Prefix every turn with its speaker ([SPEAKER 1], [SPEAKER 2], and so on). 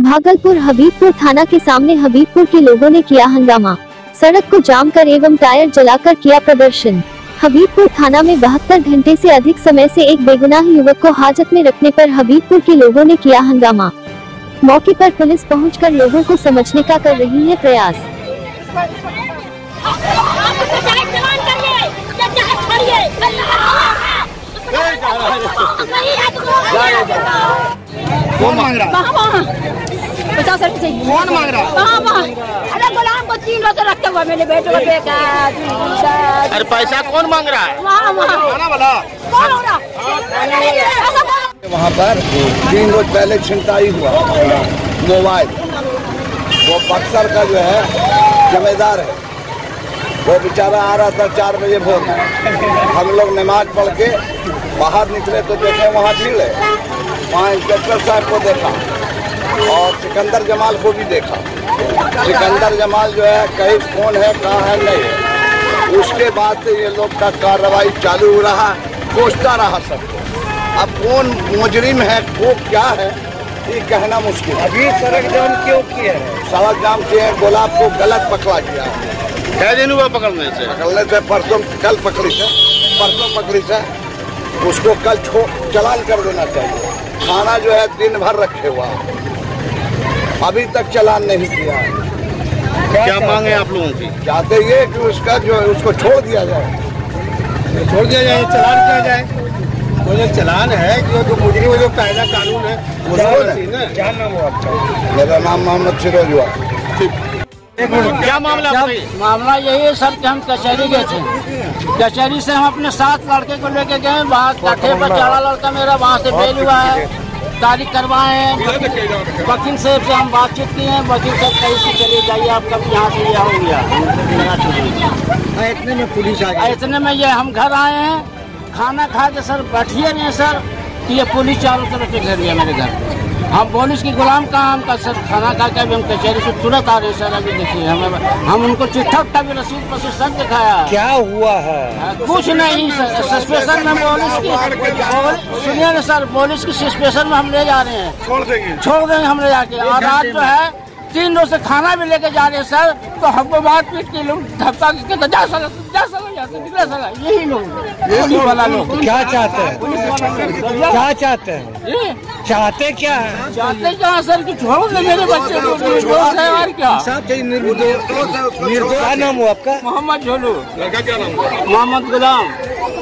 [SPEAKER 1] भागलपुर हबीबपुर थाना के सामने हबीबपुर के लोगों ने किया हंगामा। सड़क को जाम कर एवं टायर जलाकर किया प्रदर्शन। हबीबपुर थाना में 72 घंटे से अधिक समय से एक बेगुनाह युवक को हाजत में रखने पर हबीबपुर के लोगों ने किया हंगामा। मौके पर पुलिस पहुंचकर लोगों को समझने का कर रही है प्रयास।
[SPEAKER 2] कौन मांग रहा है?
[SPEAKER 3] 50 रुपए चाहिए।
[SPEAKER 2] कौन मांग रहा है?
[SPEAKER 3] अरे गुलाम को 3 रोज रखते हुए मेरे बेटे को देखा।
[SPEAKER 2] अरे पैसा कौन मांग रहा है?
[SPEAKER 3] वहाँ
[SPEAKER 2] वाला
[SPEAKER 3] कौन हो रहा?
[SPEAKER 4] वहाँ पर 3 रोज पहले छिनताई हुआ मोबाइल। वो बक्सर का जो है जमेदार है, वो बेचारा आ रहा था 4 बजे भोर में। हम लोग नमाज पढ़ के बाहर निकले तो देखे वहाँ भीड़ है। वहाँ इंस्पेक्टर साहब को देखा और सिकंदर जमाल को भी देखा। सिकंदर जमाल जो है कहीं कौन है कहाँ है नहीं है। उसके बाद से ये लोग का कार्रवाई चालू हो रहा, कोसता रहा सबको। अब कौन मुजरिम है वो क्या है ये कहना मुश्किल है।
[SPEAKER 2] अभी सड़क जाम क्यों किया है?
[SPEAKER 4] सड़क जाम किए, गुलाब को गलत पकड़ा गया।
[SPEAKER 2] क्या दिन हुआ पकड़ने से?
[SPEAKER 4] परसों कल पकड़ी से, परसों पकड़ी से। उसको कल चालान कर देना चाहिए। खाना जो है दिन भर रखे हुआ, अभी तक चालान नहीं किया।
[SPEAKER 2] क्या मांग है आप लोगों की?
[SPEAKER 4] चाहते ये कि उसका जो उसको छोड़ दिया जाए,
[SPEAKER 2] छोड़ दिया जाए, चालान किया जाए। वो जो चालान है जो मुजरिम जो कायदा कानून है उसको। क्या नाम है आपका?
[SPEAKER 4] मेरा नाम मोहम्मद फिरोज हुआ।
[SPEAKER 2] क्या मामला?
[SPEAKER 5] मामला यही है सर कि हम कचहरी गए थे। कचहरी से हम अपने 7 लड़के को लेके गए। वहाँ काठे पर चढ़ा लड़का मेरा, वहाँ से बेल हुआ है, तारीख करवाए हैं। वकील साहब से हम बातचीत किए हैं। वकील साहब कहीं से चले जाइए, आप कभी यहाँ से यहाँ हो गया।
[SPEAKER 2] इतने में पुलिस आ गई।
[SPEAKER 5] इतने में ये हम घर आए हैं, खाना खा के सर बैठिए नहीं सर कि ये पुलिस चारों तरफ से घेर लिया मेरे घर पे। हम पुलिस की गुलाम का हम का सर खाना खा के अभी हम कचहरी से तुरंत आ रहे सर। अभी देखिए हम उनको चिट्ठा उट्ठा भी रसीद पर से सब दिखाया।
[SPEAKER 2] क्या हुआ है?
[SPEAKER 5] कुछ नहीं सर, सस्पेंशन में पुलिस की, सुनिए ना सर, पुलिस की सस्पेंशन में हम ले जा रहे हैं। छोड़ देंगे हम ले जाके। और रात जो है 3 रोज से खाना भी लेके जा रहे हैं सर। तो हमको बात पीट के लोग धक्का के जा सला निकला सला। यही लोग पुलिस वाला लोग
[SPEAKER 2] क्या चाहते हैं? क्या चाहते हैं? चाहते क्या है?
[SPEAKER 5] चाहते क्या सर कि छोड़ दे मेरे बच्चे को। निर्दोष है और क्या?
[SPEAKER 2] निर्दोष। क्या नाम हो आपका?
[SPEAKER 5] मोहम्मद झोलू।
[SPEAKER 2] लड़का क्या नाम?
[SPEAKER 5] मोहम्मद गुलाम।